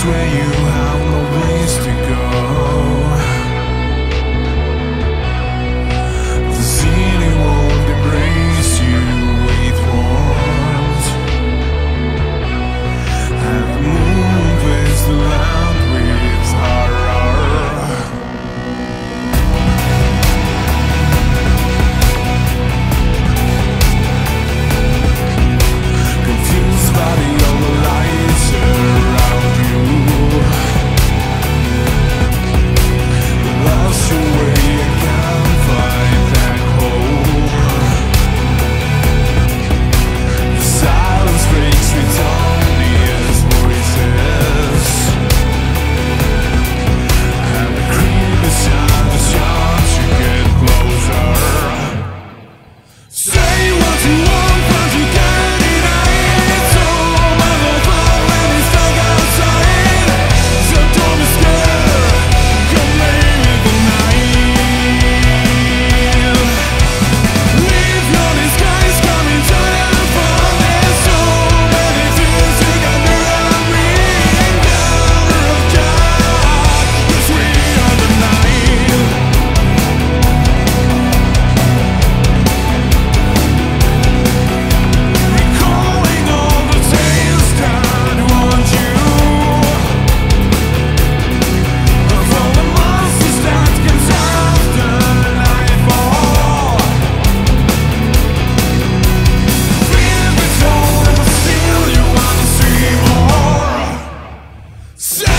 where you have no place to go. The city won't embrace you with warmth, and the moon fills the land with horror. Confused by the yellow lights around you, lost your way and can't find back home. The silence breaks with ominous voices, and the creepy sound starts to get closer. Say what you want, but you can't deny it. So my love, when it's stuck outside, so don't be scared, come play with the night. Leave your disguise, coming down from. There's so many things you can do and bring down of dark, 'cause we are the night. Recalling all the tales that want you, of all the monsters that comes after nightfall. Feel the tone, but still you wanna see more. Say